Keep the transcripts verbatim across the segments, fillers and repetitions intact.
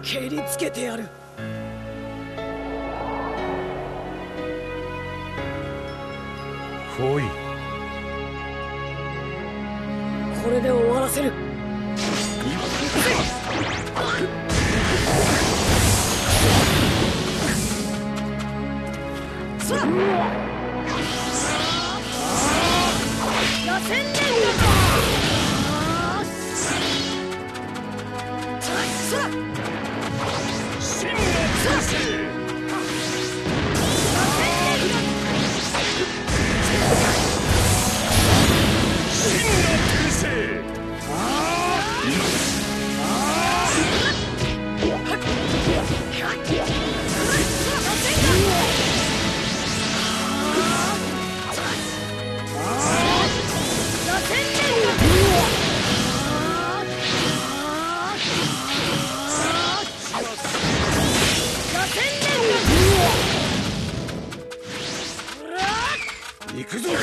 蹴りつけてやる。 来い。 これで終わらせる。そら螺旋連撃。そら真の天使。行くぞ。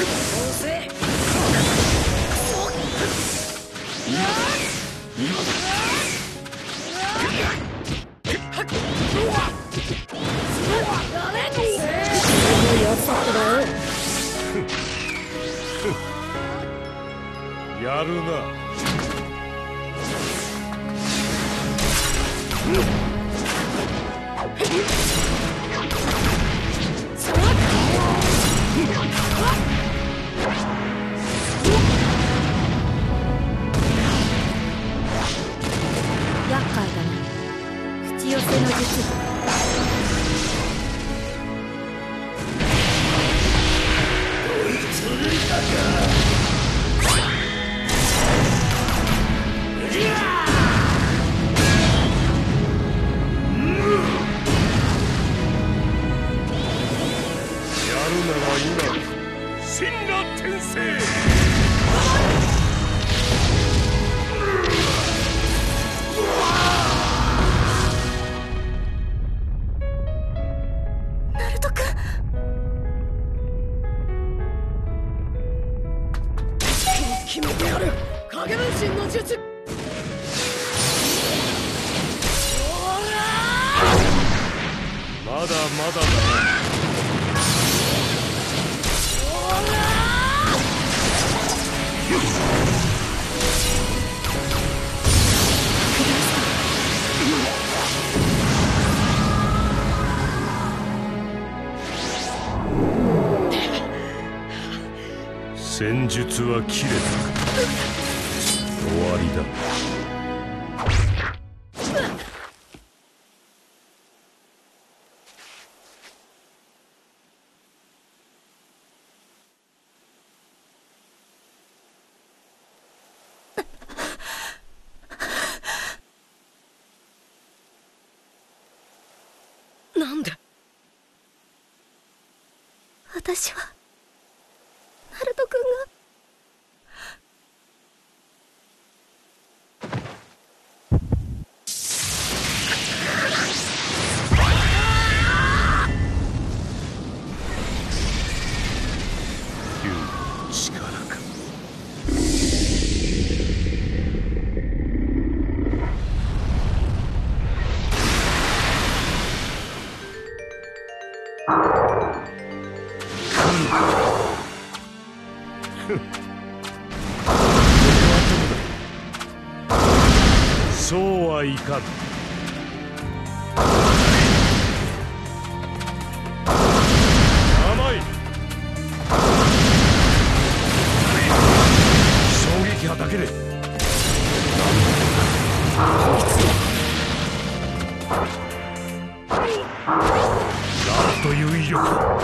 やるな。 厄介だな。口寄せの術。 真の天聖。 ナルト君。 決めてやる。影分身の術。 まだまだだ。戦術は切れた。終わりだ。 なんで？ 私はナルト君が。 そうはいかん。甘い。衝撃波だけでなんという威力だ。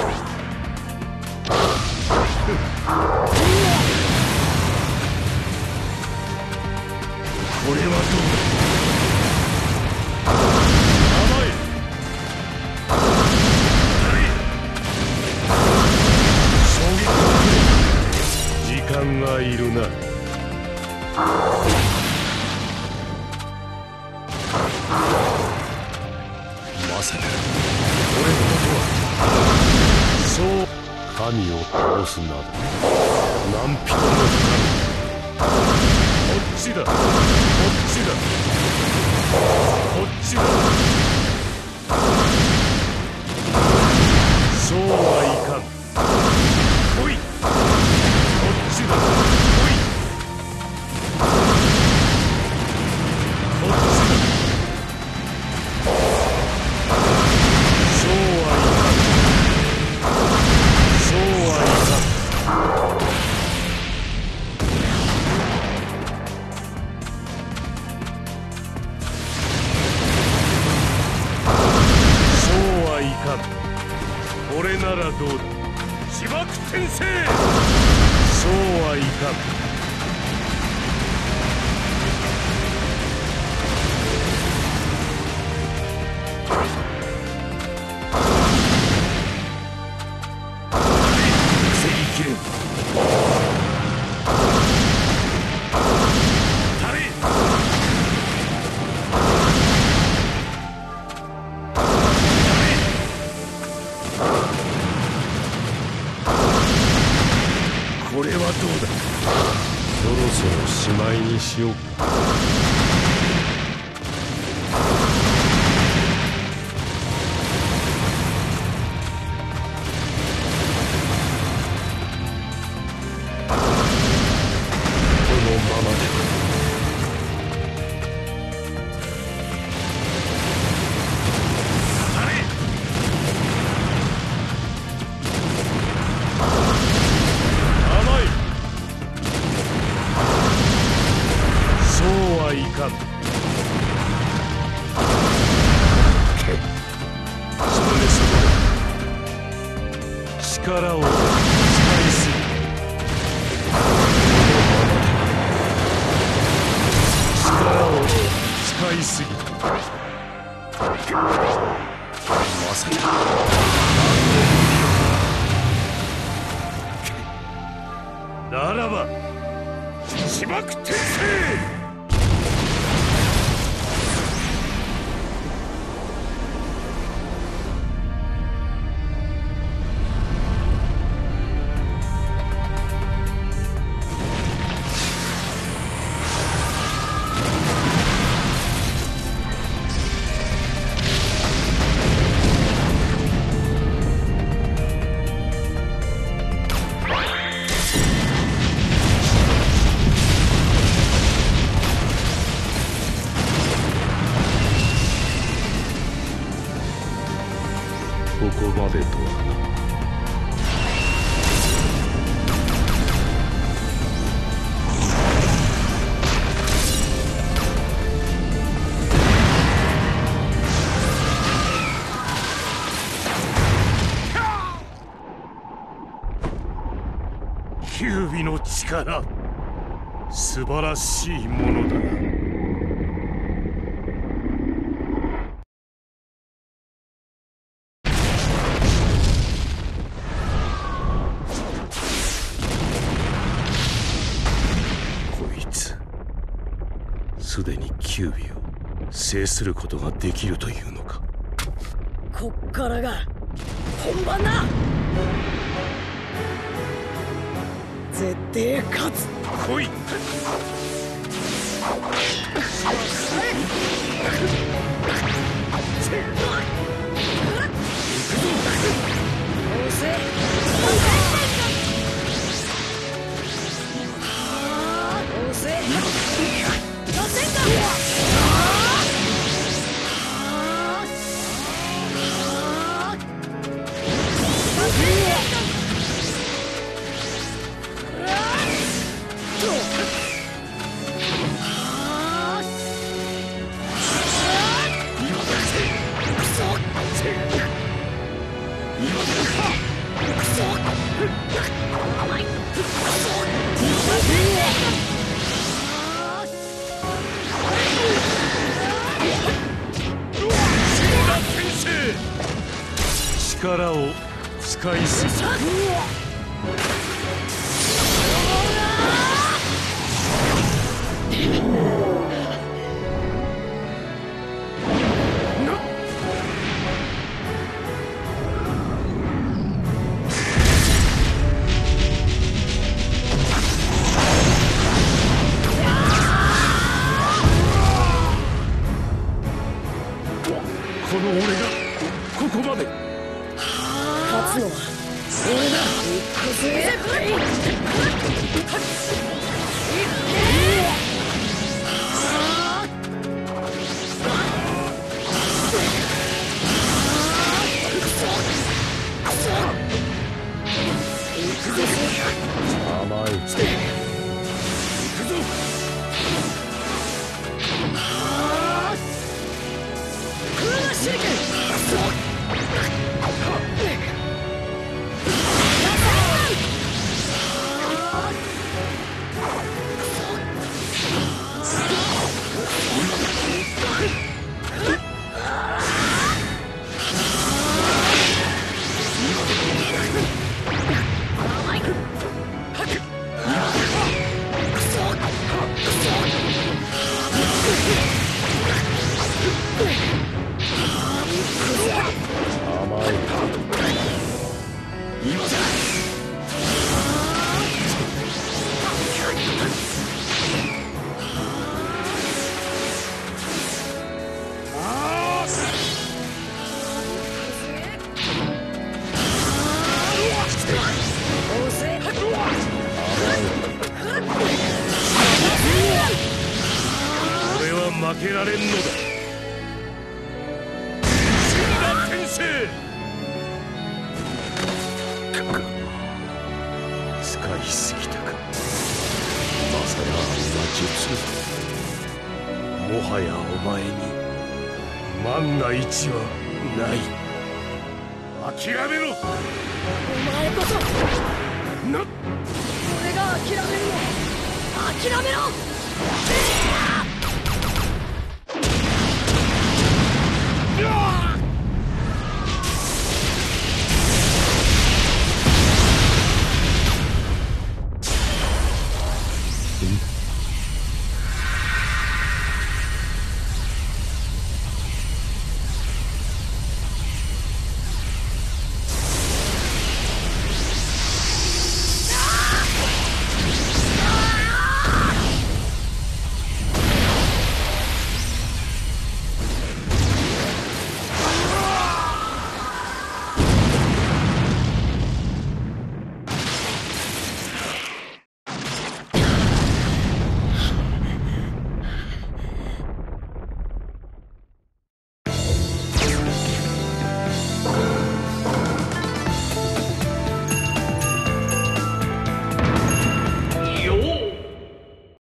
これはどうだ。甘い。衝撃だけで時間がいるな。まさか俺のことはそう神を倒すなど何人も不可能。こっちだこっちだこっちだ。 ならどうだ。自爆転生。そうはいかん。これはどうだ。そろそろしまいにしようか。このままでは。そうはいかん。それそれ。力を使いすぎ。力を使いすぎ。まさかならば自爆転生。ここまでとはな。キュービの力、素晴らしいものだな。すでにキュービを制することができるというのか。 こっからが本番だ。絶対勝つ。 来い。力を使いすぎ。この俺がここまで。 勝つのは俺だ。行くぜ。 甘い。行くぞ。 空な手裏剣。 負けられんのだ。神羅転生か使いすぎたか。まさやあんな術もはやお前に万が一はない。諦めろ。 お前こそな俺が諦めるの諦めろ。